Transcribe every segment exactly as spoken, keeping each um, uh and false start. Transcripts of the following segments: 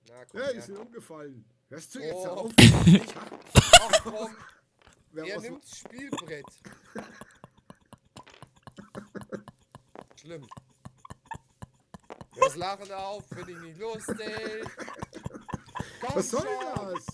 Na, komm Ja, her. die sind umgefallen. Hörst du jetzt Oh. auf? Ach komm, Wer er was- nimmt das Spielbrett. Schlimm. Das Lachen auf, finde ich nicht lustig. Komm Was soll schon. das?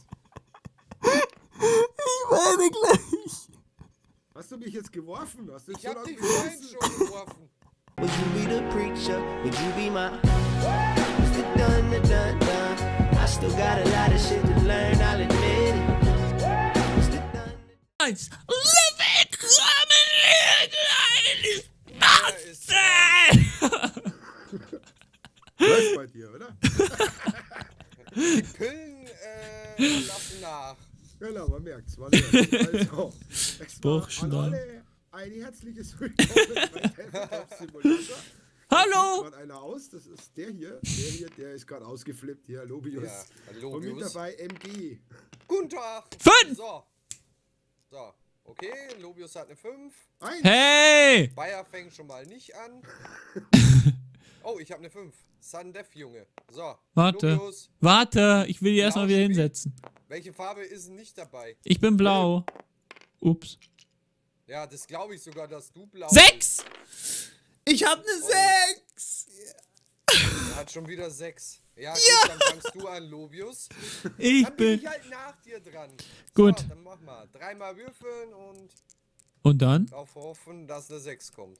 Ich werde gleich. Hast du mich jetzt geworfen? Hast du Ich so hab lange dich vorhin geschossen? schon geworfen. Would you be the preacher? Would you be my Mister Dun the Dun Dun? I still got a lot of shit to learn, I'll admit it. Mister Dun. Eins. Willkommen hier, Er ist kleines Läuft bei dir, oder? Die Pillen äh, lassen nach. Genau, man merkt's. Man merkt's. Also, es war an Bauchschnall. alle ein herzliches Willkommen bei Tabletop Simulator. Hallo. Da sieht gerade einer aus, das ist der hier. Der hier, der ist gerade ausgeflippt hier, Lobius. Ja, hallo, Und mit Lobius. dabei M G. Guten Tag. Fünf. So. So. Okay, Lobius hat eine fünf. Eins. Hey. Bayer fängt schon mal nicht an. Oh, ich habe eine fünf. Sundef, Junge. So. Warte. Lobius, Warte, ich will die erstmal wieder Blau spielt. hinsetzen. welche Farbe ist nicht dabei? Ich bin blau. Ups. Ja, das glaube ich sogar, dass du blau Sechs! Ich hab eine Sechs! bist. Er hat schon wieder sechs. Ja, gut, dann fangst du an, Lobius. Ich Dann bin bin. ich halt nach dir dran. Gut. So, dann mach mal. Dreimal würfeln und Und dann? darauf hoffen, dass eine sechs kommt.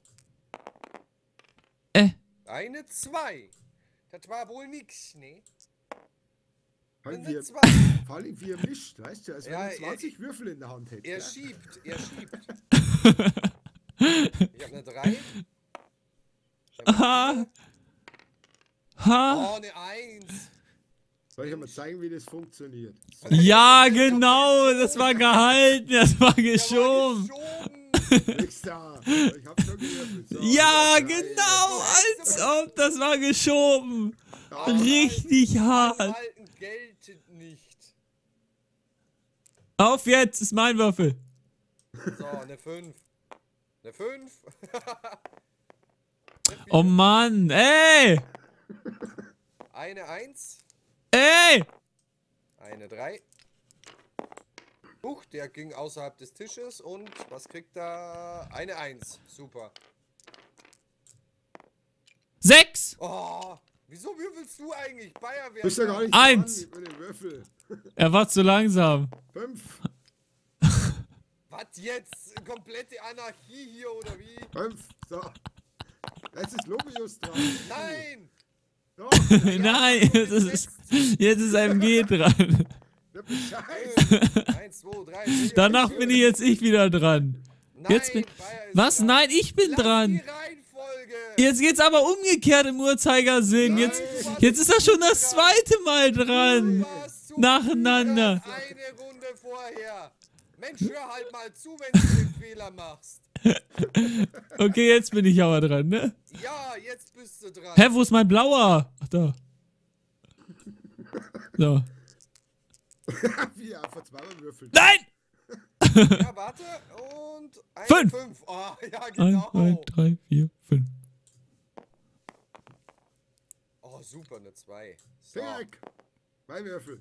Äh. Eine zwei. Das war wohl nix, ne? Vor allem, Eine wie er, zwei. vor allem wie er mischt, weißt du, als wenn Ja, er er- zwanzig Würfel in der Hand hätte. Er ja? schiebt, er schiebt. Ich hab eine drei. Ha. Ha. Oh, eine eins. Soll ich euch mal zeigen, wie das funktioniert? So, Ja, genau. Das war gehalten. Das war Der war geschoben. geschoben. nix da. Ich hab schon gewürfelt. So, Ja, drei. genau. Als ob das war geschoben. Ja, Richtig hart. Halten geltet nicht. Auf jetzt ist mein Würfel. So, eine fünf. Eine fünf. Oh Mann. Ey. Eine eins. Ey. Eine drei. Huch, der ging außerhalb des Tisches und was kriegt da? Eine eins. Super. Sechs. Oh, wieso würfelst du eigentlich? Bayer Du bist ja gar nicht Eins. dran mit den Würfel. Er war zu langsam. Fünf. Was jetzt? Komplette Anarchie hier oder wie? Fünf. So. Jetzt ist Lobius dran. Nein! So, Nein, jetzt ist, jetzt ist M G dran. der Bescheid. Eins, zwei, drei, vier. Danach fünf. bin ich jetzt ich wieder dran. Nein, Jetzt bin, Bayer ist was? dran. Nein, ich bin Lass dran. die Reihenfolge. Jetzt geht's aber umgekehrt im Uhrzeigersinn. Jetzt, Nein. jetzt ist er schon das zweite Mal Du dran. warst zu Nacheinander. früh dran, Eine Runde vorher. Mensch, hör halt mal zu, wenn du den Fehler machst. Okay, jetzt bin ich aber dran, ne? Ja, jetzt bist du dran. Hä, wo ist mein blauer? Ach, da. So. Wie er einfach zweimal würfelt. Nein! Ja, warte. Und eine Fünf. fünf. Oh, ja, Eins, genau. zwei, drei, vier, fünf. Oh, super, eine zwei. So, Zack. Zwei Würfel.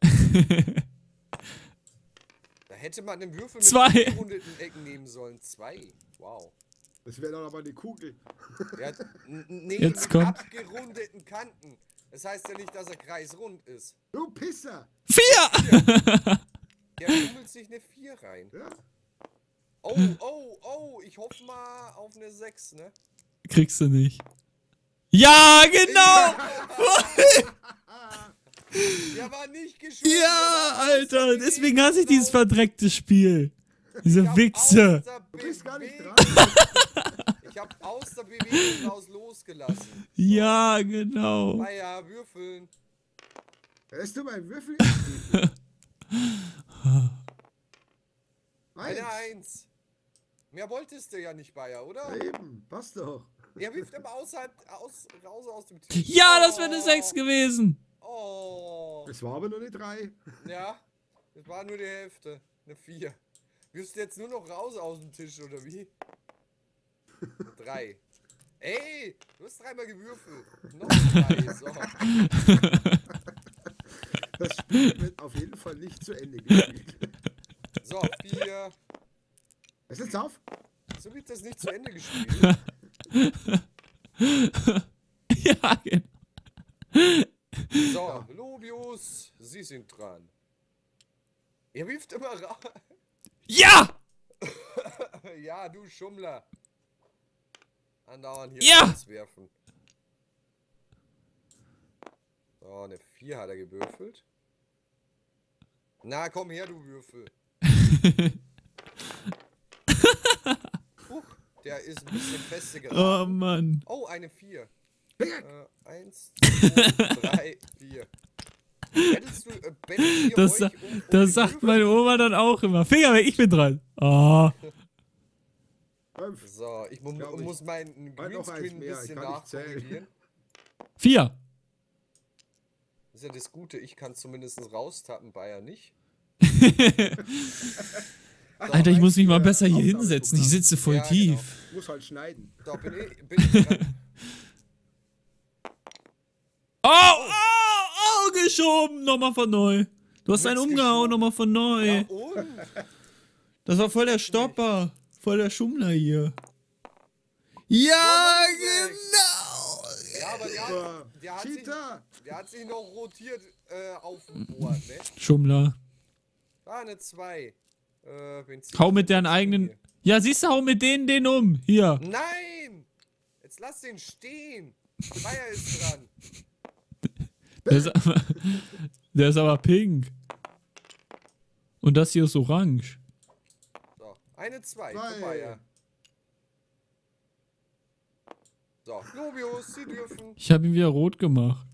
da hätte man einen Würfel mit Zwei. abgerundeten Ecken nehmen sollen. Zwei. Wow. Das wäre dann aber eine Kugel. Ja, n- nee, Jetzt mit kommt- abgerundeten Kanten. Das heißt ja nicht, dass er kreisrund ist. Du Pisser. Vier! Der fummelt sich eine vier rein. Ja. Oh, oh, oh, ich hoffe mal auf eine sechs, ne? Kriegst du nicht. Ja, genau! Der war nicht geschoben. Ja, der war Alter, außer deswegen Bewegung hasse ich dieses drauf. verdackte Spiel. Diese Ich hab Wichse. aus der Du bist gar nicht Bewegung- dran. Ich hab aus der Bewegung raus losgelassen. Ja, genau. Naja, würfeln. Lässt du meinen Würfel? Eins. Eine Eins. Mehr wolltest du ja nicht, Bayer, oder? Eben, passt doch. Er wirft aber außerhalb, aus, raus aus dem Tisch. Ja, das wäre eine sechs gewesen. Oh. Es war aber nur eine drei. Ja, das war nur die Hälfte. Eine vier. Wirfst du jetzt nur noch raus aus dem Tisch, oder wie? Drei. Ey, du hast dreimal gewürfelt. Noch drei. So. wird auf jeden Fall nicht zu Ende gespielt. So, vier. Was ist jetzt auf? So wird das nicht zu Ende gespielt. Ja, genau. So, Lobius, Sie sind dran. Er wirft immer raus. Ja! Ja, du Schummler. Andauernd hier Ja! rauswerfen. So, eine vier hat er gewürfelt. Na, komm her, du Würfel. Huch, der ist ein bisschen feste Oh geraten. Mann. Oh, eine vier. Äh, eins, zwei, drei, vier. Hättest du, äh, bettelt ihr Das, euch sa- um, um das die sagt Würfel? meine Oma dann auch immer. Finger weg, ich bin dran. Oh. Fünf. So, ich, mu Glaub ich. muss meinen Ah, noch eins Greenscreen ein mehr, ich bisschen kann nicht zählen. nachkorrigieren. Vier. Das ist ja das Gute, ich kann zumindest raustappen, Bayer nicht. Alter, ich muss mich mal Für besser hier Aufnahmeprogramm. hinsetzen. Ich sitze voll Ja, genau. tief. Muss halt schneiden. So, bin ich, bin ich dran. Oh, oh, oh, geschoben. Nochmal von neu. Du hast einen Nichts umgehauen, geschoben. nochmal von neu. Ja, und? Das war voll der Stopper. Voll der Schummler hier. Ja, genau. Ja, aber der Aber hat, der hat, sich, Cheater! der hat sich noch rotiert äh, auf dem Board, ne? Schummler. Ah, eine zwei. Äh, Benzin. Hau mit deinen eigenen... Ja, siehst du, hau mit denen den um. Hier. Nein! Jetzt lass den stehen. Bayer ist dran. Der ist aber, der ist aber pink. Und das hier ist orange. So, eine zwei. Zwei. Für Bayer. So, Lobius, Sie dürfen. Ich habe ihn wieder rot gemacht.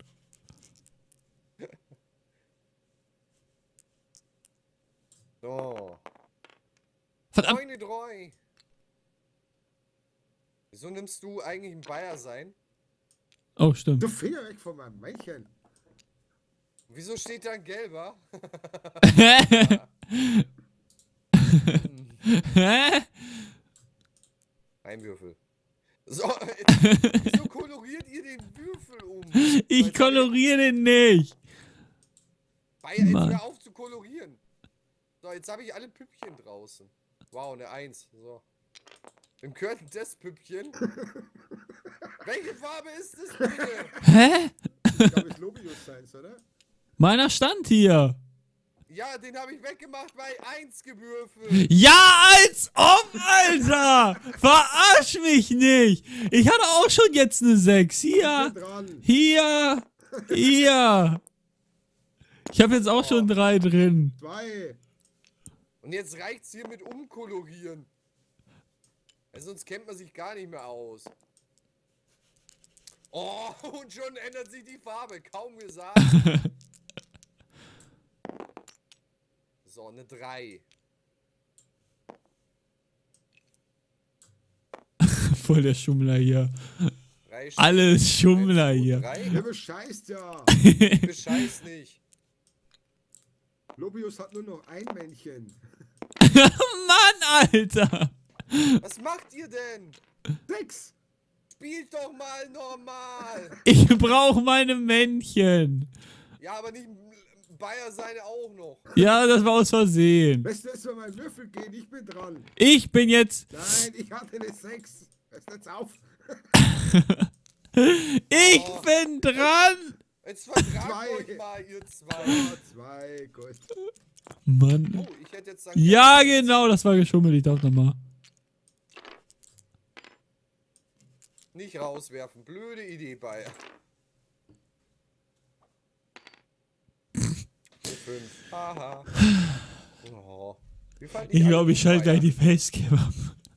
So. Verdammt. Neune drei. Wieso nimmst du eigentlich ein Bayer sein? Oh, stimmt. Du Finger weg von meinem Männchen. Wieso steht da ein gelber? Hä? Ein Würfel. So, jetzt, wieso koloriert ihr den Würfel um? Ich koloriere den nicht. Bayer, jetzt Mann. hör auf zu kolorieren. So, jetzt habe ich alle Püppchen draußen. Wow, eine Eins. So. Wem gehört denn das Püppchen? Welche Farbe ist das bitte? Hä? Ich glaube, es Lobius seins, oder? Meiner stand hier. Ja, den habe ich weggemacht, weil eins gewürfelt. Ja, als ob, Alter. Verarsch mich nicht. Ich hatte auch schon jetzt eine sechs. Ich Hier. bin dran. Hier. Hier. Ich habe jetzt auch schon drei drin. Zwei. Und jetzt reicht's hier mit umkolorieren. Ja, sonst kennt man sich gar nicht mehr aus. Oh, und schon ändert sich die Farbe. Kaum gesagt. So, eine drei. Voll der Schummler hier. Drei Stück. Alles Schummler Eins, zwei, hier. drei. Der bescheißt ja. Ich bescheiß nicht. Lobius hat nur noch ein Männchen. Mann, Alter. Was macht ihr denn? Sechs. Spielt doch mal normal. Ich brauche meine Männchen. Ja, aber nicht Bayer seine auch noch. Ja, das war aus Versehen. Lässt du erstmal meinen Würfel gehen? Ich bin dran. Ich bin jetzt... Nein, ich hatte eine sechs. Hörst jetzt auf. Ich Oh. bin dran. Jetzt vertragt Zwei. euch mal, ihr zwei. Oh, zwei, gut. Mann. Oh, ich hätte jetzt sagen Ja, können, genau, das war geschummelt. Ich darf nochmal. Nicht rauswerfen. Blöde Idee, Bayer. Fünf. Haha. Oh. Wir fallen nicht Ich alle glaube, ich um, schalte Bayer. gleich die Facecam ab.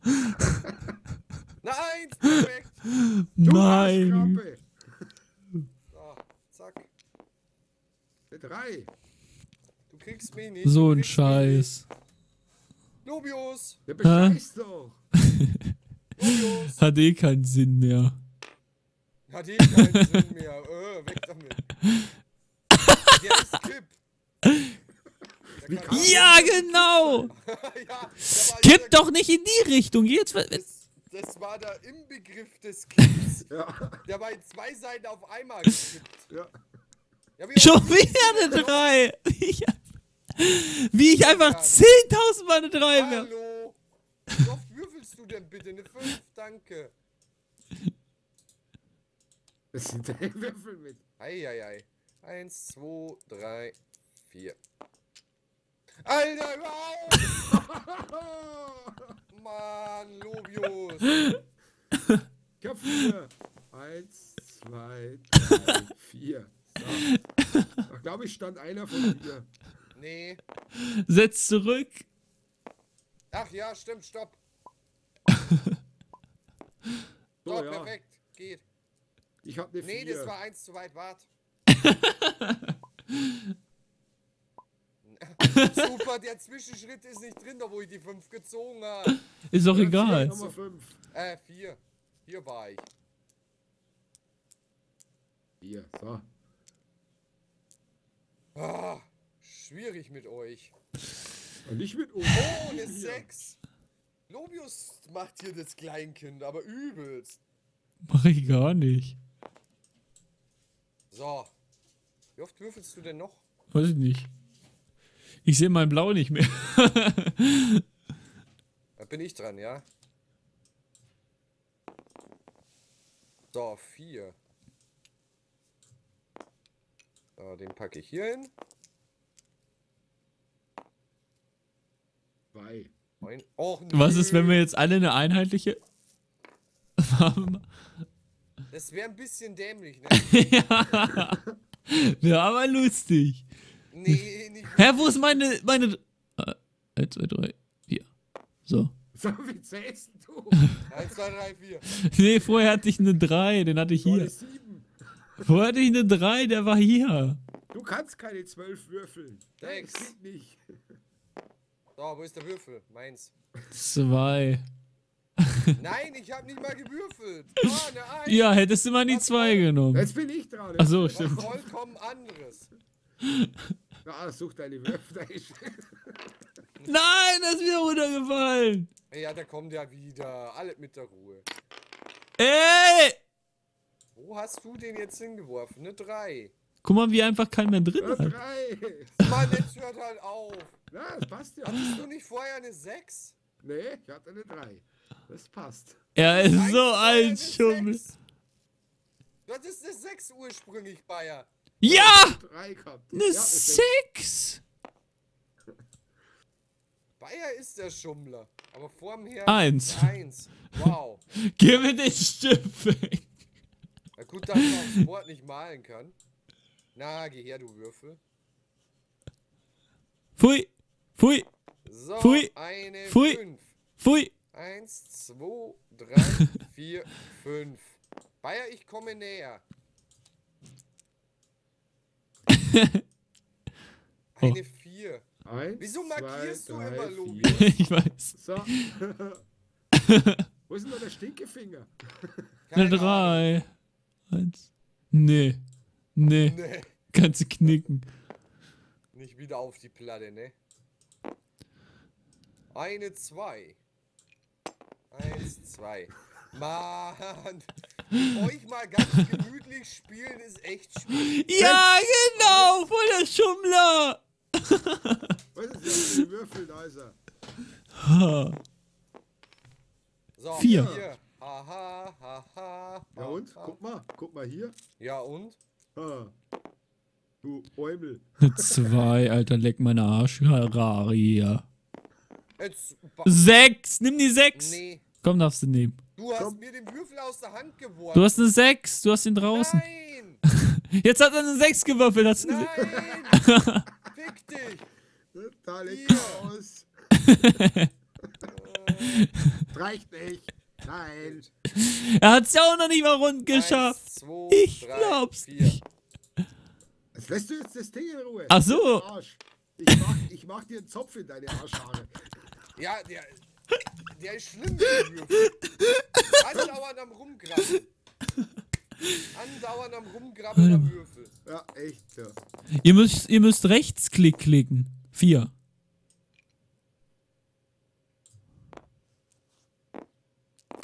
Nein, perfekt. Du Nein. Arschkrampe. So, zack. Eine drei. Du kriegst mich nicht. So du ein kriegst mich Scheiß. nicht. Lobius. Der bescheißt doch. Lobius. Hat eh keinen Sinn mehr. Hat eh keinen Sinn mehr. Äh, weg damit. Der ist Kipp. Wie kann- kann- Ja, genau. ja, der war Kipp hier- doch nicht in die Richtung. Jetzt. Das, das war der Inbegriff des Kipps. Ja, Der war in zwei Seiten auf einmal gekippt. ja. Ja, wie Schon oft willst du wieder denn eine noch? drei. Wie ich, wie ich einfach Wie ich einfach Ja. zehntausend Mal eine drei werfe. Hallo. Wie oft würfelst du denn bitte? Eine fünf, danke. Das sind drei Würfel mit. Eieiei. Eins, zwei, drei, vier. Alter, wow! Mann, Lobius. Ich hab vier. Eins, zwei, drei, vier. So. Da glaube ich, stand einer von dir. Nee. Setz zurück. Ach ja, stimmt, stopp. So, So, ja. perfekt. Geht. Ich hab eine Nee, vier. das war eins zu weit, wart. Super, der Zwischenschritt ist nicht drin, da wo ich die fünf gezogen habe. Ist doch Ja, egal. Nummer fünf. Äh, vier. Hier war ich. Vier, so. Ah, schwierig mit euch. Und nicht mit uns. Oh, eine Hier. sechs. Lobius macht hier das Kleinkind, aber übelst. Mach ich gar nicht. So. Wie oft würfelst du denn noch? Weiß ich nicht. Ich sehe mein Blau nicht mehr. Da bin ich dran, ja? So, vier. So, den packe ich hier hin. Zwei. Neun. Och, Was ist, wenn nö. wir jetzt alle eine einheitliche Farbe machen? Das wäre ein bisschen dämlich, ne? Ja. Wäre aber lustig. Nee, nicht. Hä, wo ist meine, meine... Äh, eins, zwei, drei, vier. So. So, wie zählst du? eins, zwei, drei, vier. Nee, vorher hatte ich eine drei, den hatte ich So eine hier. sieben. Vorher hatte ich eine drei, der war hier. Du kannst keine zwölf würfeln. Sechs. Das geht nicht. So, wo ist der Würfel? Meins. Zwei. Nein, ich habe nicht mal gewürfelt. Oh, eine Eins. Ja, hättest du mal die Was zwei soll- genommen. Jetzt bin ich dran. Ach so, Was stimmt. vollkommen anderes. Ja, such deine Würfel. Deine Sch- Nein, das ist wieder runtergefallen. Ja, da kommt ja wieder. Alle mit der Ruhe. Ey! Wo hast du den jetzt hingeworfen? Eine drei. Guck mal, wie einfach kein mehr drin Ja, hat. drei. Mann, jetzt hört halt auf. Ja, das passt ja. Hattest du nicht vorher eine sechs? Nee, ich hatte eine drei. Das passt. Er ist Nein, so vorher ein eine Schummel. sechs. Das ist eine sechs ursprünglich, Bayer. Ja! Drei gehabt. Eine Ja, ist sechs! Bayer ist der Schummler. Aber vorm Herrn. Eins. Eins. Wow. Gib mir den Stift weg. Na gut, dass man auf Sport nicht malen kann. Na, geh her, du Würfel. Pfui. Pfui. So, Pfui. eine Pfui. fünf. Pfui. Eins, zwei, drei, vier, fünf. Bayer, ich komme näher. Oh. Eine vier. Eins, Wieso zwei, markierst du drei, immer, vier. Lobi? Ich weiß. So. Wo ist denn da der Stinkefinger? Eine Keine drei. Eins. Nee. Nee. Ahnung. Nee, Kannst du knicken. nicht wieder auf die Platte, ne? Eine zwei. Eins, zwei. Mann. Euch mal ganz gemütlich spielen ist echt schwierig. Ja, genau. Voll der Schummler. Was ist das für ein Würfel? Da ist er. Ha. So, Vier. Vier. Haha, haha. Ja und? haha. Guck mal, guck mal hier. Ja und? Ha. Du Eumel. Zwei, Alter, leck meine Arsch. Harari. Jetzt. ba- Sechs. Nimm die sechs. Nee. Komm, darfst du nehmen. Du hast Komm. mir den Würfel aus der Hand geworfen. Du hast eine sechs. Du hast ihn draußen. Nein! Jetzt hat er eine sechs gewürfelt. Hast du gesehen? Nein! Fick dich! Da liegt Hier. er aus. Reicht nicht. Nein. Er hat es ja auch noch nicht mal rund geschafft. Eins, zwei, Ich drei, glaub's vier. nicht. Jetzt lässt du jetzt das Ding in Ruhe. Ach so. Arsch. Ich mach, ich mach dir einen Zopf in deine Arschhaare. Ja, der, der ist schlimm, der Würfel. Andauernd am Rumgrabbeln. Andauernd am Rumgrabbeln am Würfel. Ja, echt. Ja. Ihr müsst, ihr müsst Rechtsklick klicken. Vier.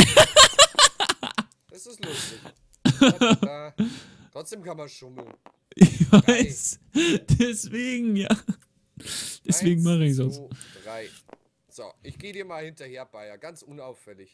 Das ist lustig. Da, da. Trotzdem kann man schummeln. Ich weiß. Deswegen, ja. Deswegen mache ich Eins, es. zwei, drei. So, ich gehe dir mal hinterher, Bayer. Ganz unauffällig.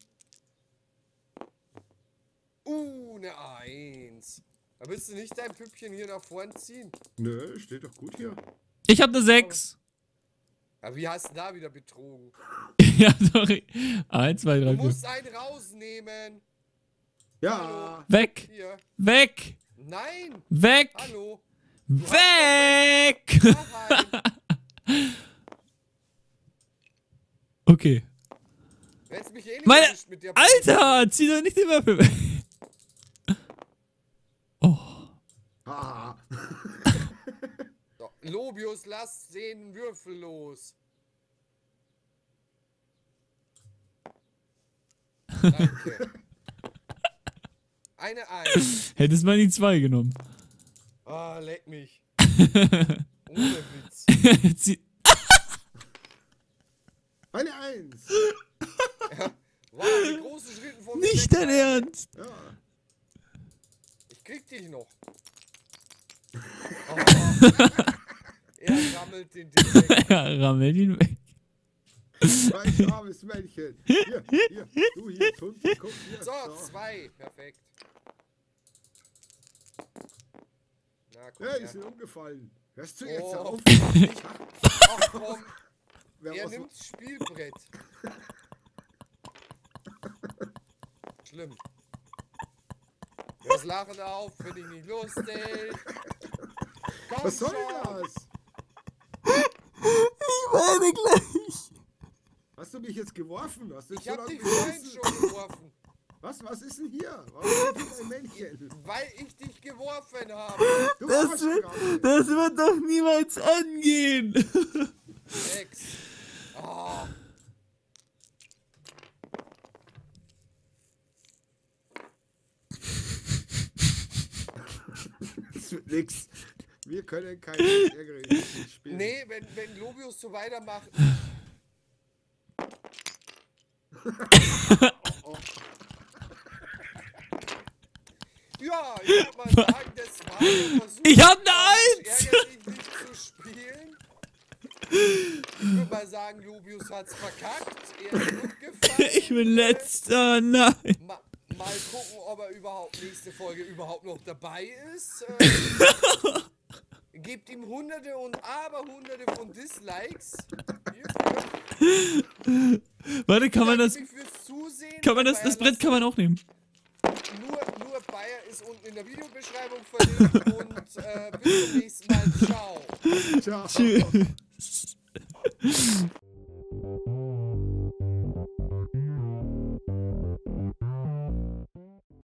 Uh, eine Eins. Da willst du nicht dein Püppchen hier nach vorn ziehen? Nö, steht doch gut hier. Ich habe eine sechs. Ja, wie hast du da wieder betrogen? Ja, sorry. Eins, zwei, Du drei, vier. musst einen rausnehmen. Ja. Weg. Hier. Weg. Nein. Weg. Hallo. Weg. Da rein. Okay. Du hättest mich eh nicht Meine. erwischt mit der Alter, zieh doch nicht die Würfel weg. Oh. Ah. So, Lobius, lass den Würfel los. Danke. Eine Eins. Hättest mal die zwei genommen. Ah, leck mich. Ohne Witz. Zieh- Eine Eins. Wow, die großen Schritten von mir Nicht weg. dein Ernst. Ja. Ich krieg dich noch. Oh. Er rammelt den Ding weg. Ja, rammel ihn weg. Mein armes Männchen. Hier, hier, du hier, Hund, guck hier. So, zwei. Perfekt. Na, komm Ja, die her. sind umgefallen. Hörst du jetzt Oh. auf? Ach komm, Wer er was- nimmt das Spielbrett. Schlimm. Das Lachen auf, finde ich nicht lustig. Komm Was soll schon. das? Ich werde gleich. Hast du mich jetzt geworfen? Hast du Ich so hab lange dich vorhin gesessen? schon geworfen, Was, was ist denn hier? Warum ist denn ein Männchen? weil ich dich geworfen habe. Du Das warst wird, gerade. das wird doch niemals angehen. Sechs. Oh. Das wird nix. Wir können kein ärgerliches spielen. Nee, wenn, wenn Lobius so weitermacht. Ja, ich würde mal sagen, das war der Versuch. Ich hab ne damit Eins. ärgerlich nicht zu spielen. Ich würde mal sagen, Lobius hat's verkackt. Er ist gut gefallen. Ich bin letzter, nein. Ma mal gucken, ob er überhaupt nächste Folge überhaupt noch dabei ist. Äh, gebt ihm hunderte und aber hunderte von Dislikes. Hierfür. Warte, kann man Danke das, mich fürs Zusehen. kann man das, Bayer das Brett kann man auch nehmen. Nur, nur Bayer ist unten in der Videobeschreibung verlinkt und äh, bis zum nächsten Mal. Ciao. Ciao. Tschüss.